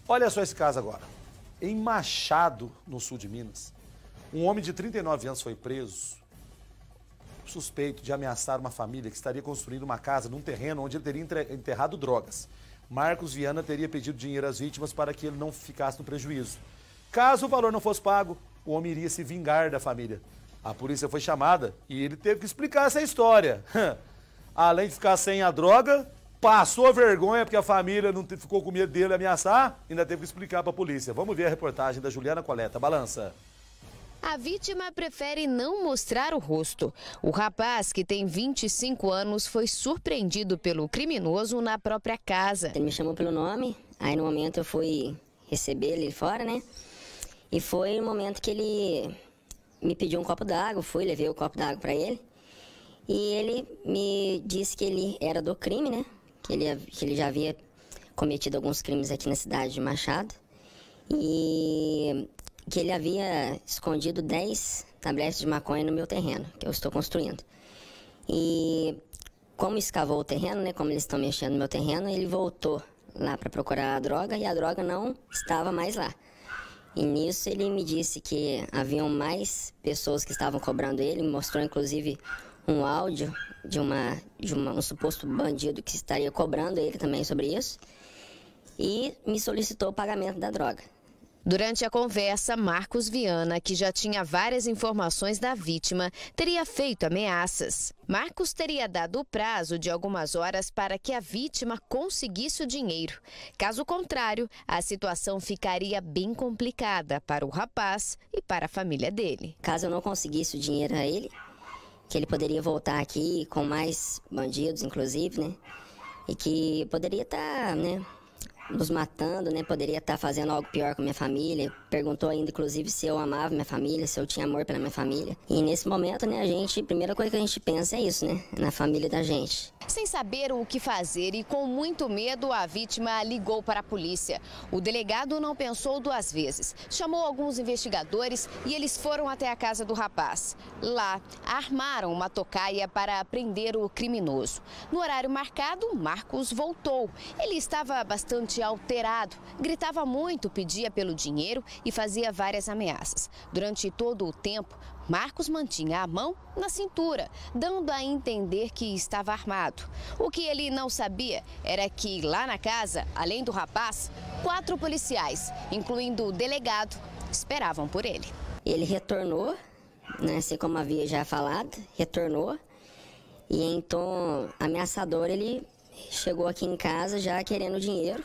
Olha só esse caso agora. Em Machado, no sul de Minas, um homem de 39 anos foi preso, suspeito de ameaçar uma família que estaria construindo uma casa num terreno onde ele teria enterrado drogas. Marcos Viana teria pedido dinheiro às vítimas para que ele não ficasse no prejuízo. Caso o valor não fosse pago, o homem iria se vingar da família. A polícia foi chamada e ele teve que explicar essa história. Além de ficar sem a droga, passou vergonha porque a família não ficou com medo dele ameaçar, ainda teve que explicar para a polícia. Vamos ver a reportagem da Juliana Coleta. Balança. A vítima prefere não mostrar o rosto. O rapaz, que tem 25 anos, foi surpreendido pelo criminoso na própria casa. Ele me chamou pelo nome, aí no momento eu fui receber ele fora, né? E foi no momento que ele me pediu um copo d'água, levei o copo d'água para ele. E ele me disse que ele era do crime, né? Que ele já havia cometido alguns crimes aqui na cidade de Machado. E que ele havia escondido 10 tabletes de maconha no meu terreno, que eu estou construindo. E como escavou o terreno, né, como eles estão mexendo no meu terreno, ele voltou lá para procurar a droga e a droga não estava mais lá. E nisso ele me disse que haviam mais pessoas que estavam cobrando ele, me mostrou inclusive um áudio de um suposto bandido que estaria cobrando ele também sobre isso, e me solicitou o pagamento da droga. Durante a conversa, Marcos Viana, que já tinha várias informações da vítima, teria feito ameaças. Marcos teria dado o prazo de algumas horas para que a vítima conseguisse o dinheiro. Caso contrário, a situação ficaria bem complicada para o rapaz e para a família dele. Caso eu não conseguisse o dinheiro a ele, que ele poderia voltar aqui com mais bandidos, inclusive, né? E que poderia estar, né, nos matando, né? Poderia estar fazendo algo pior com minha família. Perguntou ainda, inclusive, se eu amava minha família, se eu tinha amor pela minha família. E nesse momento, né, a primeira coisa que a gente pensa é isso, né? Na família da gente. Sem saber o que fazer e com muito medo, a vítima ligou para a polícia. O delegado não pensou duas vezes. Chamou alguns investigadores e eles foram até a casa do rapaz. Lá, armaram uma tocaia para prender o criminoso. No horário marcado, Marcos voltou. Ele estava bastante alterado, gritava muito, pedia pelo dinheiro e fazia várias ameaças. Durante todo o tempo, Marcos mantinha a mão na cintura, dando a entender que estava armado. O que ele não sabia era que lá na casa, além do rapaz, 4 policiais, incluindo o delegado, esperavam por ele. Ele retornou, né, assim como havia já falado, retornou. E em tom ameaçador, ele chegou aqui em casa já querendo dinheiro.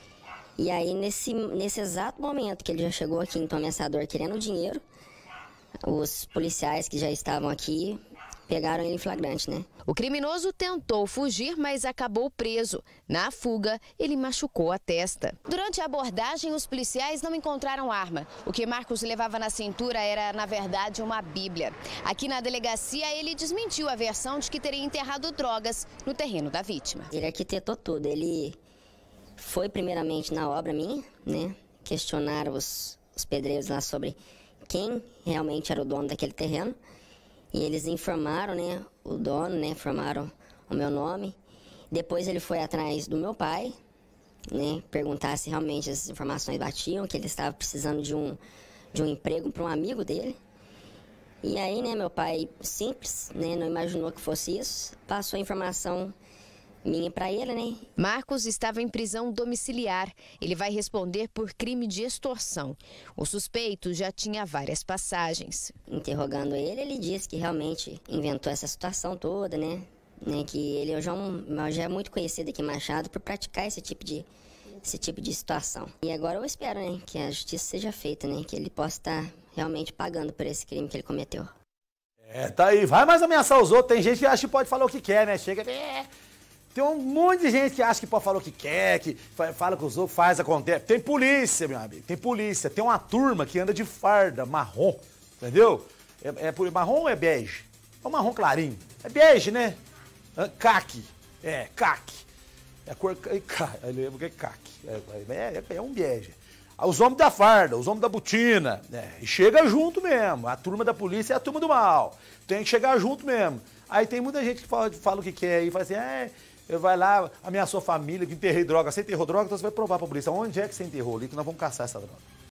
E aí, nesse exato momento que ele já chegou aqui em tom ameaçador querendo dinheiro, os policiais que já estavam aqui pegaram ele em flagrante, né? O criminoso tentou fugir, mas acabou preso. Na fuga, ele machucou a testa. Durante a abordagem, os policiais não encontraram arma. O que Marcos levava na cintura era, na verdade, uma bíblia. Aqui na delegacia, ele desmentiu a versão de que teria enterrado drogas no terreno da vítima. Ele arquitetou tudo. Ele foi primeiramente na obra minha, né? Questionaram os pedreiros lá sobre quem realmente era o dono daquele terreno. E eles informaram, né, o dono, né, informaram o meu nome. Depois ele foi atrás do meu pai, né, perguntar se realmente as informações batiam, que ele estava precisando de um emprego para um amigo dele. E aí, né, meu pai, simples, né, não imaginou que fosse isso, passou a informação minha para ele, né? Marcos estava em prisão domiciliar. Ele vai responder por crime de extorsão. O suspeito já tinha várias passagens. Interrogando ele, ele disse que realmente inventou essa situação toda, né? Que ele já é muito conhecido aqui em Machado por praticar esse tipo de situação. E agora eu espero, né, que a justiça seja feita, né? Que ele possa estar realmente pagando por esse crime que ele cometeu. Tá aí. Vai mais ameaçar os outros. Tem gente que acha que pode falar o que quer, né? Chega... Tem um monte de gente que acha que pode falar o que quer, que fala com os outros, faz, acontece. Tem polícia, meu amigo, tem polícia. Tem uma turma que anda de farda marrom, entendeu? Marrom ou é bege? É um marrom clarinho. É bege, né? Caque. Caque. É cor... Eu lembro que é caque. É um bege. Os homens da farda, os homens da botina. E chega junto mesmo. A turma da polícia é a turma do mal. Tem que chegar junto mesmo. Aí tem muita gente que fala o que quer e fala assim, Ele vai lá, ameaçou a família, que enterrei droga. Você enterrou droga, então você vai provar pra polícia onde é que você enterrou ali, que nós vamos caçar essa droga.